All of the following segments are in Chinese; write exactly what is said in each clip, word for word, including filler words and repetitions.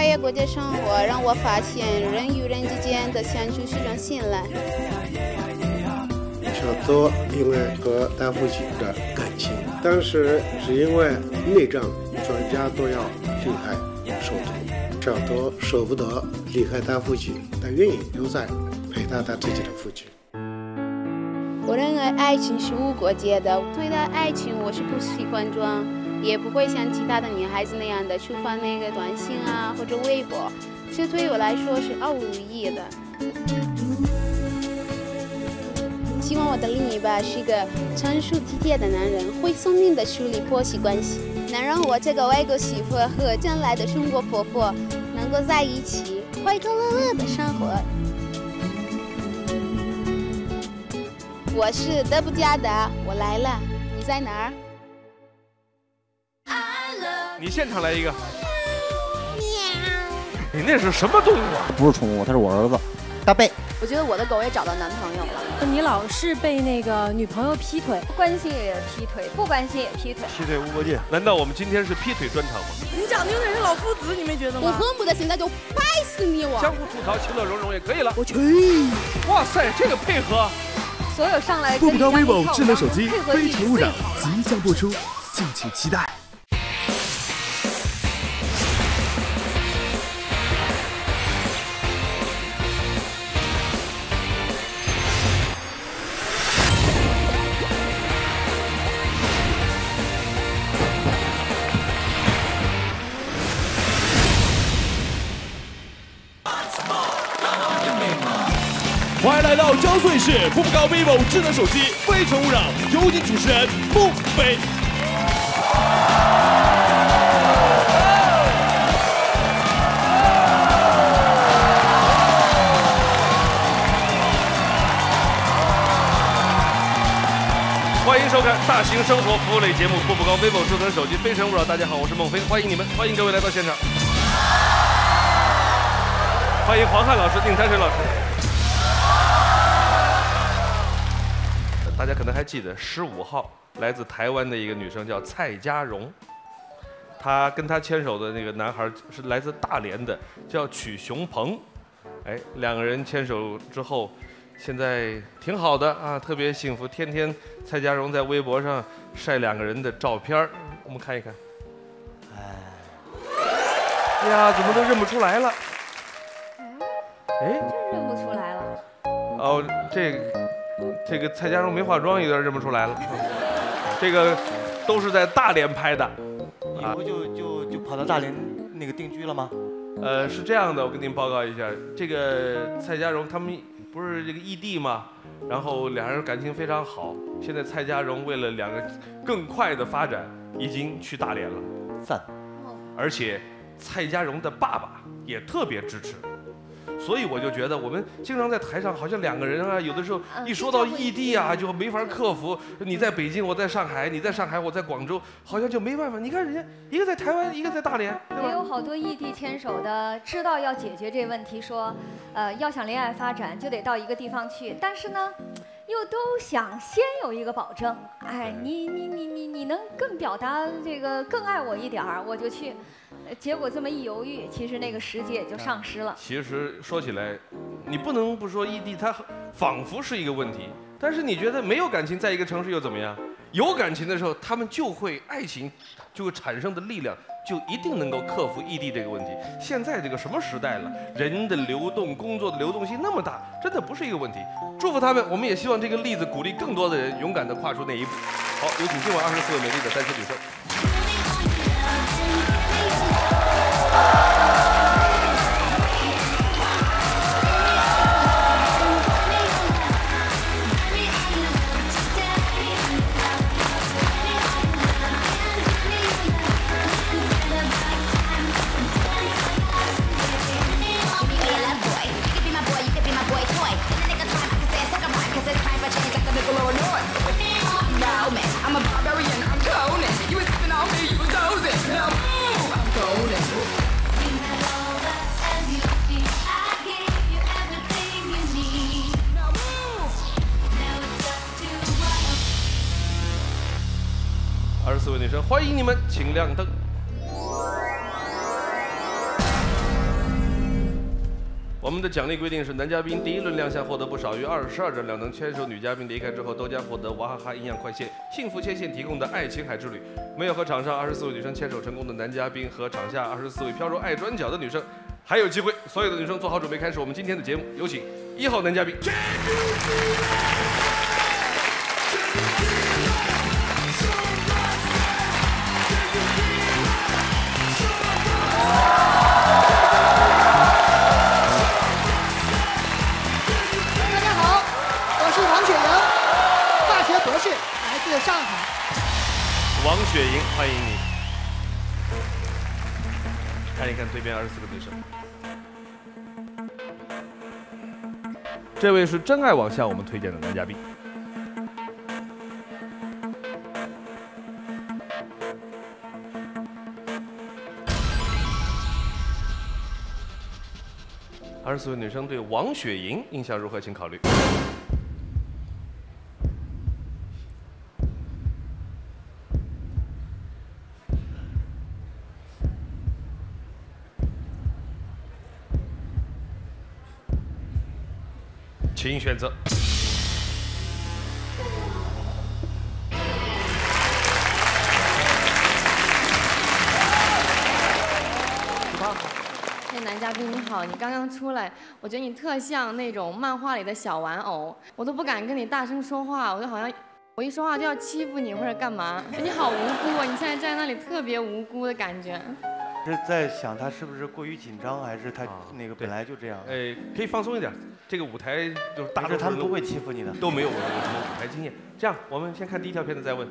跨越国界生活，让我发现人与人之间的相处是种信赖。 小多因为和大夫亲的感情，但是是因为内战，全家都要离开首都。小多舍不得离开他父亲，但愿意留在陪他他自己的父亲。 我认为爱情是无国界的，对待爱情我是不喜欢装，也不会像其他的女孩子那样的触发那个短信啊或者微博，这对我来说是毫无意义的。希望我的另一半是一个成熟体贴的男人，会聪明的处理婆媳关系，能让我这个外国媳妇和将来的中国婆婆能够在一起快快乐乐的生活。我是德布加的，我来了，你在哪儿？ 你现场来一个。你那是什么动物啊？ 不是宠物，它是我儿子，大贝。 我觉得我的狗也找到男朋友了。 你老是被那个女朋友劈腿， 不关心也劈腿，不关心也劈腿， 劈腿无国界。难道我们今天是劈腿专场吗？ 你长得有点像老夫子，你没觉得吗？ 我恨不得现在就拍死你！我相互吐槽，其乐融融也可以了。 我去！ 哇塞，这个配合！ 所有上来步步高 vivo 智能手机《非诚勿扰》即将播出，敬请期待。欢迎来到江苏卫视步步高 vivo 智能手机《非诚勿扰》，有请主持人孟非。 欢迎收看大型生活服务类节目《步步高 vivo 智能手机非诚勿扰》。大家好，我是孟非，欢迎你们，欢迎各位来到现场。欢迎黄汉老师、宁山水老师。大家可能还记得，十五号来自台湾的一个女生叫蔡佳蓉，她跟她牵手的那个男孩是来自大连的，叫曲雄鹏。哎，两个人牵手之后，现在挺好的啊，特别幸福。天天蔡佳蓉在微博上晒两个人的照片，我们看一看。哎呀，怎么都认不出来了？哎， 真认不出来了。 哦，这个。这个蔡佳蓉没化妆，有点认不出来了。这个都是在大连拍的， 以后就就就跑到大连那个定居了吗？ 呃，是这样的，我跟您报告一下，这个蔡佳蓉他们不是这个异地嘛，然后两人感情非常好。现在蔡佳蓉为了两个更快的发展，已经去大连了， 赞。 而且蔡佳蓉的爸爸也特别支持。所以我就觉得，我们经常在台上好像两个人啊，有的时候一说到异地啊，就没法克服。你在北京，我在上海；你在上海，我在广州，好像就没办法。你看人家一个在台湾，一个在大连，对吧？ 也有好多异地牵手的，知道要解决这问题，说，呃，要想恋爱发展，就得到一个地方去。但是呢，又都想先有一个保证。哎，你你你你你能更表达这个更爱我一点儿，我就去。结果这么一犹豫，其实那个时机也就丧失了。 其实说起来，你不能不说异地，它仿佛是一个问题。但是你觉得没有感情在一个城市又怎么样？有感情的时候，他们就会爱情就会产生的力量，就一定能够克服异地这个问题。现在这个什么时代了，人的流动、工作的流动性那么大，真的不是一个问题。祝福他们，我们也希望这个例子鼓励更多的人勇敢地跨出那一步。好，有请今晚二十四位美丽的单身女生。二十四位女生，欢迎你们，请亮灯。 我们的奖励规定是，男嘉宾第一轮亮相获得不少于二十二张两能牵手，女嘉宾离开之后都将获得娃哈哈营养快线幸福牵线提供的爱琴海之旅。没有和场上二十四位女生牵手成功的男嘉宾和场下二十四位飘柔爱转角的女生还有机会。所有的女生做好准备，开始我们今天的节目。有请一号男嘉宾。 博士来自上海， 王雪莹，欢迎你。看一看对面二十四个女生，这位是真爱网向我们推荐的男嘉宾。二十四位女生对王雪莹印象如何？请考虑。请选择。 那男嘉宾你好，你刚刚出来，我觉得你特像那种漫画里的小玩偶，我都不敢跟你大声说话，我就好像我一说话就要欺负你或者干嘛。你好无辜啊，你现在站在那里特别无辜的感觉。 是在想他是不是过于紧张，还是他那个本来就这样？ 哎，可以放松一点。这个舞台就是大多数他们不会欺负你的， 都没有我什么舞台经验。这样，我们先看第一条片子再问。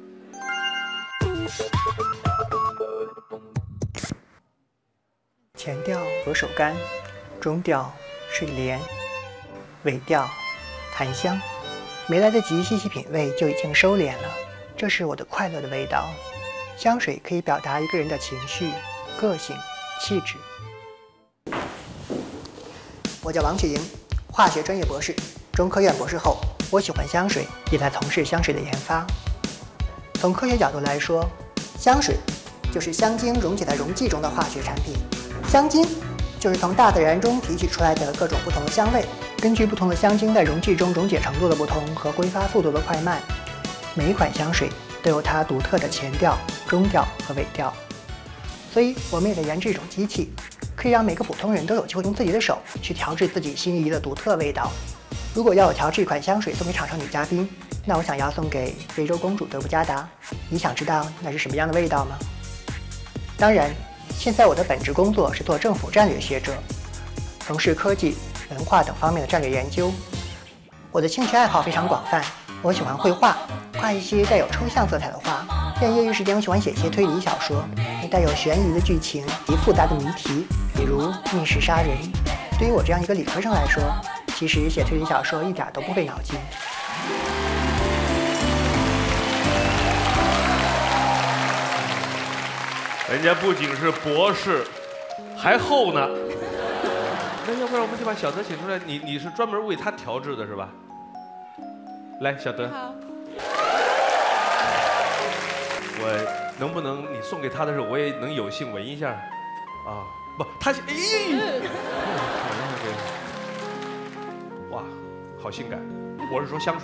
前调左手干，中调水莲，尾调檀香。没来得及细细品味，就已经收敛了。这是我的快乐的味道。香水可以表达一个人的情绪、个性、气质。我叫王雪莹，化学专业博士，中科院博士后。我喜欢香水，也在从事香水的研发。从科学角度来说，香水就是香精溶解在溶剂中的化学产品。香精就是从大自然中提取出来的各种不同的香味，根据不同的香精在溶剂中溶解程度的不同和挥发速度的快慢，每一款香水都有它独特的前调、中调和尾调。所以我们也在研制一种机器，可以让每个普通人都有机会用自己的手去调制自己心仪的独特味道。如果要我调制一款香水送给场上女嘉宾，那我想要送给非洲公主德布加达。你想知道那是什么样的味道吗？当然，现在我的本职工作是做政府战略学者，从事科技、文化等方面的战略研究。我的兴趣爱好非常广泛，我喜欢绘画，画一些带有抽象色彩的画。在业余时间，我喜欢写一些推理小说，带有悬疑的剧情及复杂的谜题，比如密室杀人。对于我这样一个理科生来说，其实写推理小说一点都不费脑筋。 人家不仅是博士，还厚呢。那要不然我们就把小德请出来，你你是专门为他调制的是吧？来，小德。 好。 我能不能你送给他的时候，我也能有幸闻一下？啊，不，他哎，哇，好性感！我是说香水。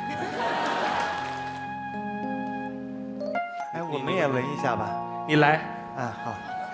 哎，我们也闻一下吧。 你来。 哎，好。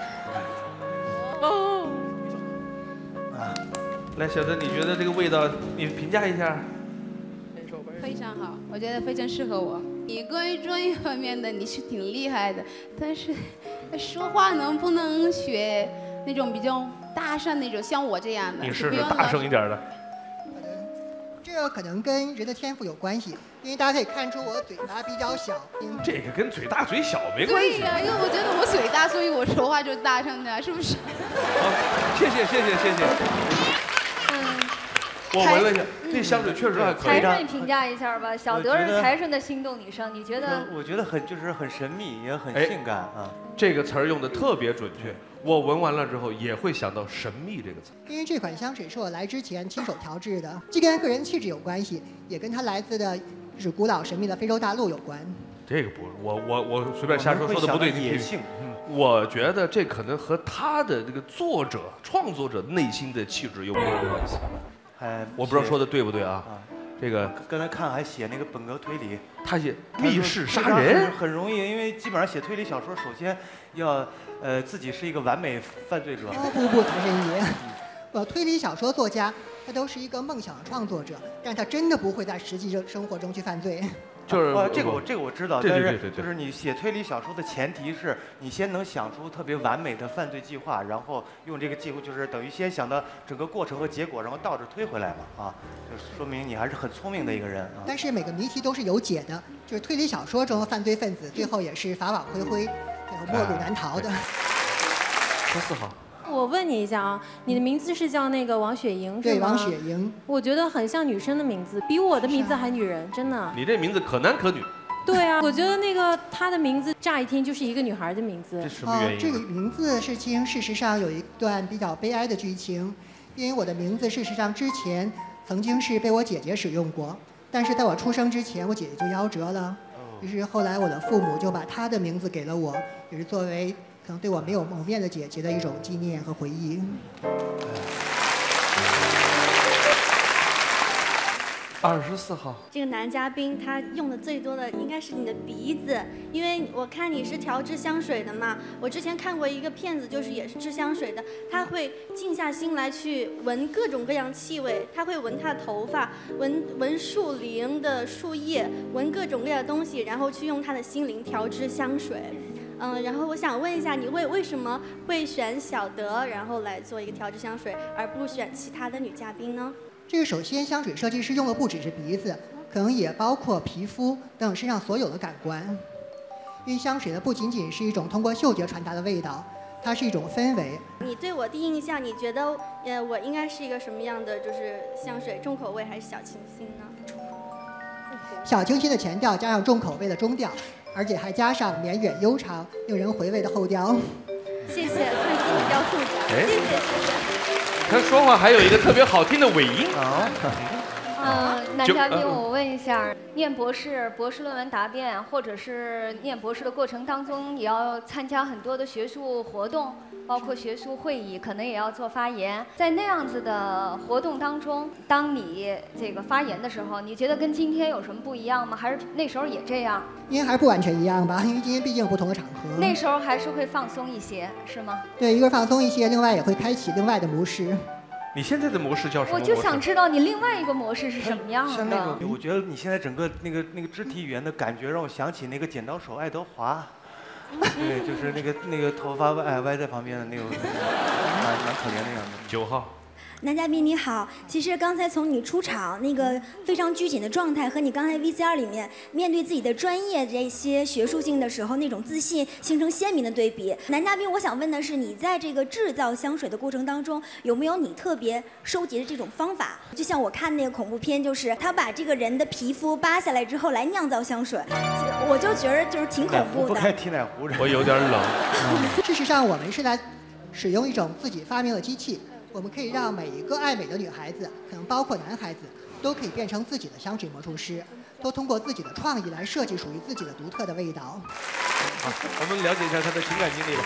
哦。 啊，来，小德，你觉得这个味道，你评价一下？ 非常好，我觉得非常适合我。你关于专业方面的你是挺厉害的，但是说话能不能学那种比较大声那种，像我这样的？ 你试试大声一点的。 这个可能跟人的天赋有关系，因为大家可以看出我的嘴巴比较小。 这个跟嘴大嘴小没关系。 对呀、啊，因为我觉得我嘴大，所以我说话就大声点，是不是？ 好，谢谢谢谢谢谢。 嗯， 我闻了一下，这香水确实还可以。 财神，你评价一下吧。小德是财神的心动女生，你觉得？ 我觉得很就是很神秘，也很性感啊。 这个词儿用的特别准确。我闻完了之后也会想到神秘这个词。 因为这款香水是我来之前亲手调制的，既跟个人气质有关系，也跟它来自的是古老神秘的非洲大陆有关。 这个不，我我我随便瞎说，说的不对，你野性。 嗯，我觉得这可能和他的这个作者、创作者内心的气质有关系。 哎， 我不知道说的对不对啊？这个刚才看还写那个本格推理， 他写密室杀人很容易，因为基本上写推理小说，首先要呃自己是一个完美犯罪者。 哦不不，财神爷，呃，推理小说作家他都是一个梦想的创作者，但他真的不会在实际生生活中去犯罪。 就是呃，这个我这个我知道， 对但对对对对是就是你写推理小说的前提是你先能想出特别完美的犯罪计划，然后用这个计划就是等于先想到整个过程和结果，然后倒着推回来嘛，啊，就说明你还是很聪明的一个人啊。 但是每个谜题都是有解的，就是推理小说中的犯罪分子最后也是法网恢恢，然后末路难逃的。 说四号。 我问你一下啊，你的名字是叫那个王雪莹是吗？ 对，王雪莹。 我觉得很像女生的名字，比我的名字还女人，真的。 你这名字可男可女。 对啊，我觉得那个她的名字乍一听就是一个女孩的名字。 这什么原因？ 哦，这个名字是经事实上有一段比较悲哀的剧情，因为我的名字事实上之前曾经是被我姐姐使用过，但是在我出生之前，我姐姐就夭折了。于是后来我的父母就把她的名字给了我，也是作为可能对我没有谋面的姐姐的一种纪念和回忆。 二十四号， 这个男嘉宾他用的最多的应该是你的鼻子，因为我看你是调制香水的嘛。我之前看过一个片子，就是也是制香水的，他会静下心来去闻各种各样气味，他会闻他的头发，闻闻树林的树叶，闻各种各样的东西，然后去用他的心灵调制香水。嗯，然后我想问一下，你为为什么会选小德，然后来做一个调制香水，而不选其他的女嘉宾呢？ 这个首先，香水设计师用的不只是鼻子，可能也包括皮肤等身上所有的感官。因为香水呢不仅仅是一种通过嗅觉传达的味道，它是一种氛围。 你对我第一印象，你觉得呃我应该是一个什么样的就是香水，重口味还是小清新呢？ 小清新的前调加上重口味的中调，而且还加上绵远悠长、令人回味的后调。 谢谢，看似比较复杂，谢谢谢谢。 他说话还有一个特别好听的尾音啊。 嗯，男嘉宾，我问一下，念博士、博士论文答辩，或者是念博士的过程当中，也要参加很多的学术活动，包括学术会议，可能也要做发言。在那样子的活动当中，当你这个发言的时候，你觉得跟今天有什么不一样吗？还是那时候也这样？ 应该还是不完全一样吧，因为今天毕竟有不同的场合。 那时候还是会放松一些，是吗？ 对，一个放松一些，另外也会开启另外的模式。 你现在的模式叫什么模式？ 我就想知道你另外一个模式是什么样的。 像那种，我觉得你现在整个那个那个肢体语言的感觉，让我想起那个剪刀手爱德华。对，就是那个那个头发歪歪在旁边的那个，蛮蛮可怜那样的。 九号。 男嘉宾你好，其实刚才从你出场那个非常拘谨的状态和你刚才 V C R 里面面对自己的专业这些学术性的时候那种自信形成鲜明的对比。男嘉宾，我想问的是，你在这个制造香水的过程当中，有没有你特别收集的这种方法？就像我看那个恐怖片，就是他把这个人的皮肤扒下来之后来酿造香水，我就觉得就是挺恐怖的。 不该提奶壶， 我有点冷。 事实上，我们是在使用一种自己发明的机器。我们可以让每一个爱美的女孩子，可能包括男孩子，都可以变成自己的香水魔术师，都通过自己的创意来设计属于自己的独特的味道。 好，我们了解一下他的情感经历吧。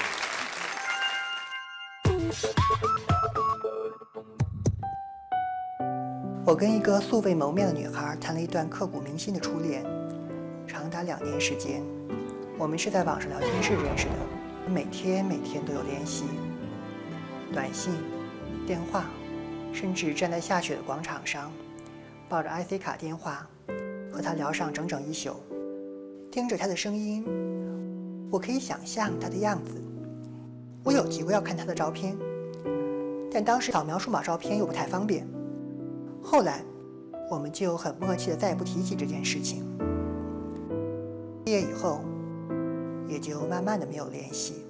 我跟一个素未谋面的女孩谈了一段刻骨铭心的初恋，长达两年时间。我们是在网上聊天室认识的，每天每天都有联系，短信、电话，甚至站在下雪的广场上，抱着 I C 卡电话，和他聊上整整一宿。听着他的声音，我可以想象他的样子。我有急过要看他的照片，但当时扫描数码照片又不太方便。后来，我们就很默契的再也不提起这件事情。毕业以后，也就慢慢的没有联系。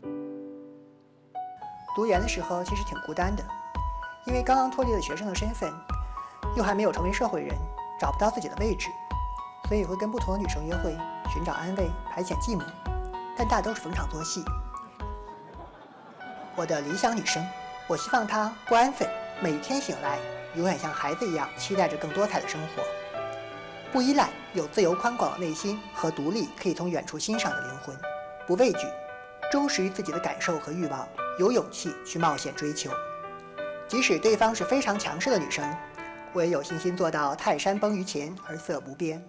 读研的时候其实挺孤单的，因为刚刚脱离了学生的身份，又还没有成为社会人，找不到自己的位置，所以会跟不同的女生约会，寻找安慰，排遣寂寞，但大都是逢场作戏。我的理想女生，我希望她不安分，每天醒来永远像孩子一样期待着更多彩的生活，不依赖， 有自由宽广的内心和独立可以从远处欣赏的灵魂，不畏惧，忠实于自己的感受和欲望，有勇气去冒险追求。即使对方是非常强势的女生，我也有信心做到泰山崩于前而色不变。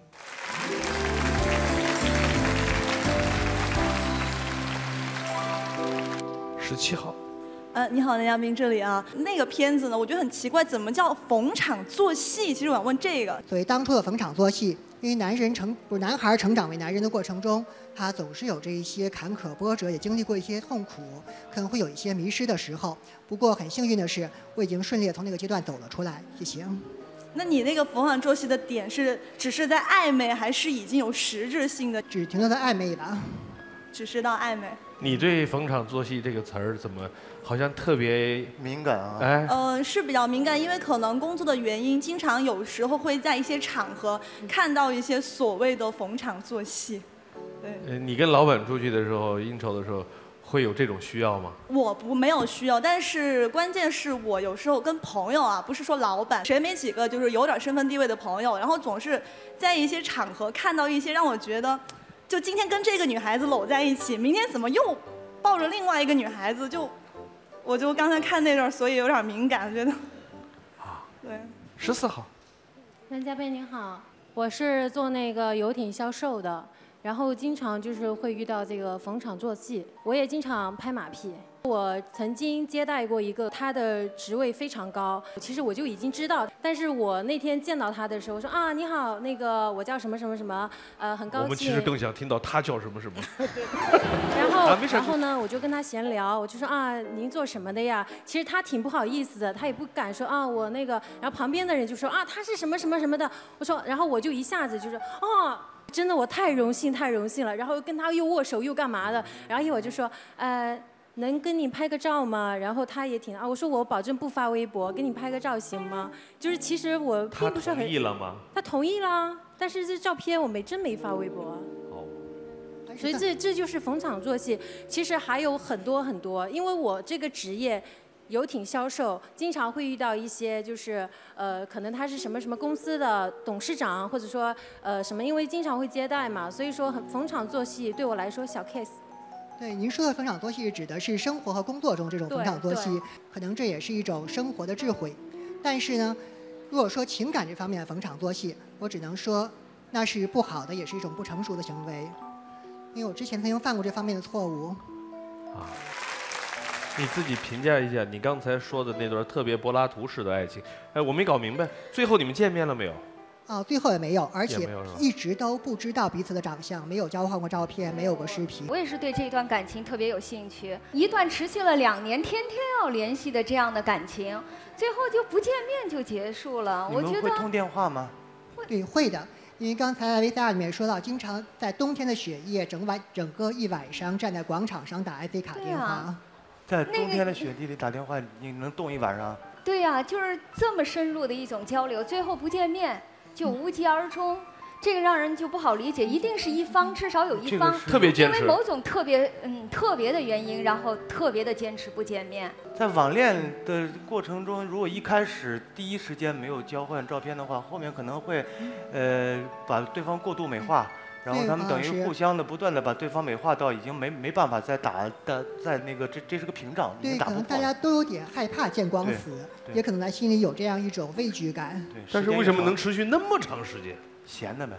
十七号。 呃，你好，男嘉宾，这里啊，那个片子呢，我觉得很奇怪，怎么叫逢场作戏？其实我想问这个。 所谓当初的逢场作戏，因为男人成不是男孩成长为男人的过程中，他总是有这一些坎坷波折，也经历过一些痛苦，可能会有一些迷失的时候。不过很幸运的是，我已经顺利的从那个阶段走了出来。谢谢。 那你那个逢场作戏的点是只是在暧昧，还是已经有实质性的？ 只停留在暧昧吧。 只是到暧昧。 你对逢场作戏这个词儿怎么好像特别敏感啊？ 哎， 呃，是比较敏感，因为可能工作的原因，经常有时候会在一些场合看到一些所谓的逢场作戏。对。 呃，你跟老板出去的时候，应酬的时候，会有这种需要吗？ 我不没有需要，但是关键是我有时候跟朋友啊，不是说老板，谁没几个就是有点身份地位的朋友，然后总是在一些场合看到一些让我觉得。就今天跟这个女孩子搂在一起，明天怎么又抱着另外一个女孩子？就，我就刚才看那段，所以有点敏感，觉得。 啊。 对。 十四号。 男嘉宾您好，我是做那个游艇销售的，然后经常就是会遇到这个逢场作戏，我也经常拍马屁。我曾经接待过一个，他的职位非常高，其实我就已经知道，但是我那天见到他的时候说啊，你好，那个我叫什么什么什么，呃，很高兴。 我们其实更想听到他叫什么什么。 然后， 啊、 然后呢，我就跟他闲聊，我就说啊，您做什么的呀？其实他挺不好意思的，他也不敢说啊，我那个。然后旁边的人就说啊，他是什么什么什么的。我说，然后我就一下子就是哦。真的，我太荣幸，太荣幸了。然后跟他又握手又干嘛的，然后一会儿就说，呃。能跟你拍个照吗？然后他也挺啊，我说我保证不发微博，给你拍个照行吗？就是其实我并不是很。 他同意了吗？ 他同意啦，但是这照片我没真没发微博。哦。所以这这就是逢场作戏，其实还有很多很多，因为我这个职业。游艇销售经常会遇到一些，就是呃，可能他是什么什么公司的董事长，或者说呃什么，因为经常会接待嘛，所以说很逢场作戏对我来说小 case。 对，您说的逢场作戏指的是生活和工作中这种逢场作戏，可能这也是一种生活的智慧。但是呢，如果说情感这方面的逢场作戏，我只能说那是不好的，也是一种不成熟的行为。因为我之前曾经犯过这方面的错误。 啊，你自己评价一下你刚才说的那段特别柏拉图式的爱情。哎，我没搞明白，最后你们见面了没有？ 啊，最后也没有，而且一直都不知道彼此的长相，没有交换过照片，没有过视频。 我也是对这段感情特别有兴趣，一段持续了两年，天天要联系的这样的感情，最后就不见面就结束了。我觉得你们会通电话吗？ 对，会的。因为刚才 V C R 里面说到，经常在冬天的雪夜，整晚整个一晚上站在广场上打 I C 卡电话。啊、 在冬天的雪地里打电话，你能冻一晚上？ 对呀、啊，就是这么深入的一种交流，最后不见面。就无疾而终，这个让人就不好理解。一定是一方，至少有一方特别坚持， 因为某种特别嗯特别的原因，然后特别的坚持不见面。 在网恋的过程中，如果一开始第一时间没有交换照片的话，后面可能会，呃，把对方过度美化，然后他们等于互相的不断的把对方美化到已经没没办法再打的在那个这这是个屏障， 对，可能大家都有点害怕见光死，也可能在心里有这样一种畏惧感。 对， 但是为什么能持续那么长时间？ 闲的呗。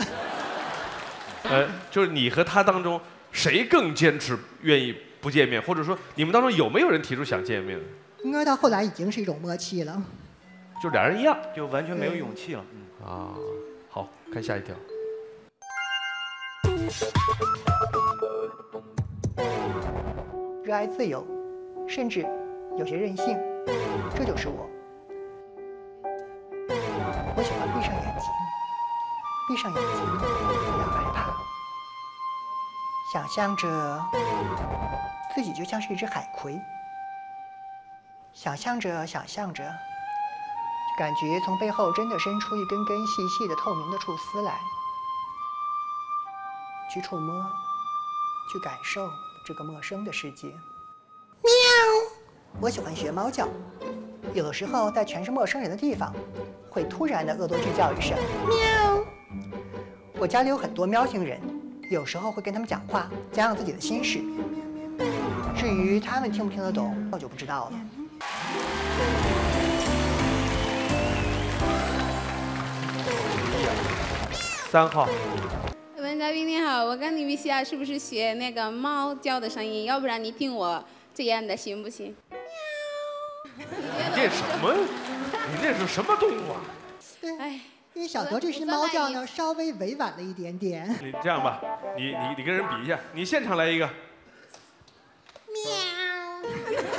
呃，就是你和他当中谁更坚持愿意不见面，或者说你们当中有没有人提出想见面？ 应该到后来已经是一种默契了， 就俩人一样， 就完全没有勇气了。 嗯啊，好看下一条。 热爱自由，甚至有些任性，这就是我。我喜欢闭上眼睛，闭上眼睛，不要害怕，想象着自己就像是一只海葵，想象着想象着，感觉从背后真的伸出一根根细细的透明的触丝来，去触摸，去感受这个陌生的世界。喵！我喜欢学猫叫，有的时候在全是陌生人的地方，会突然的恶作剧叫一声喵。 我家里有很多喵星人，有时候会跟他们讲话，讲讲自己的心事。至于他们听不听得懂，我就不知道了。 三号。 文嘉宾你好，我跟你 V C R 是不是学那个猫叫的声音？要不然你听我这样的行不行？ 你练什么？你练成什么动物啊？ 对，哎，因为小德这只猫叫呢稍微委婉了一点点。 你这样吧，你你你跟人比一下，你现场来一个。 喵。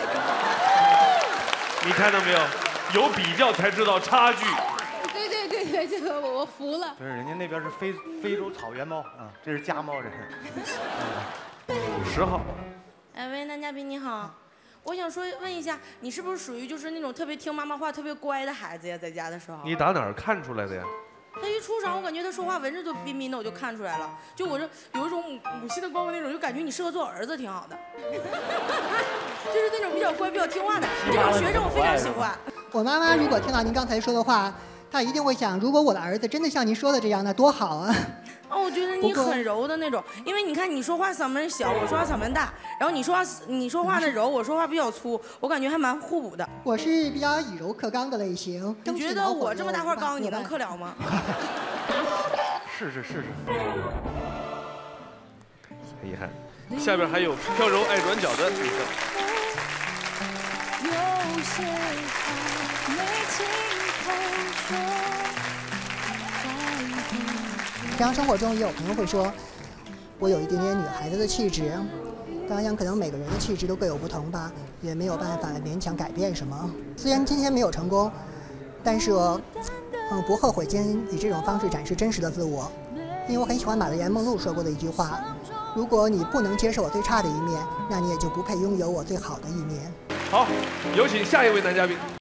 你看到没有？有比较才知道差距。 对对对对，这个我我服了。 不是，人家那边是非非洲草原猫啊，这是家猫，这是。 十号。 哎喂，男嘉宾你好，我想说问一下，你是不是属于就是那种特别听妈妈话、特别乖的孩子呀？在家的时候。 你打哪儿看出来的呀？ 他一出场，我感觉他说话文质都彬彬的，我就看出来了。就我这有一种母母系的光辉那种，就感觉你适合做儿子，挺好的。就是那种比较乖、比较听话的这种学生，我非常喜欢。 我妈妈如果听到您刚才说的话，她一定会想，如果我的儿子真的像您说的这样，那多好啊！ 哦，我觉得你很柔的那种，因为你看你说话嗓门小，我说话嗓门大，然后你说话你说话的柔，我说话比较粗，我感觉还蛮互补的。 我是比较以柔克刚的类型。 你觉得我这么大块刚，你能克了吗？ 试试试试。 很遗憾，下边还有飘柔爱转角的女生。 有些话没亲口说。 日常生活中也有朋友会说，我有一点点女孩子的气质。当然，可能每个人的气质都各有不同吧，也没有办法勉强改变什么。虽然今天没有成功，但是我嗯不后悔今天以这种方式展示真实的自我，因为我很喜欢玛丽莲梦露说过的一句话：如果你不能接受我最差的一面，那你也就不配拥有我最好的一面。 好，有请下一位男嘉宾。